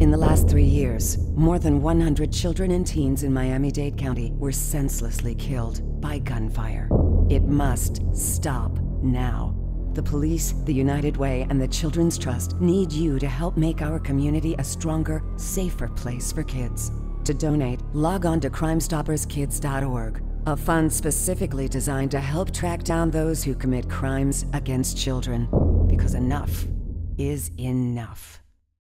In the last 3 years, more than 100 children and teens in Miami-Dade County were senselessly killed by gunfire. It must stop now. The police, the United Way, and the Children's Trust need you to help make our community a stronger, safer place for kids. To donate, log on to crimestopperskids.org, a fund specifically designed to help track down those who commit crimes against children. Because enough is enough.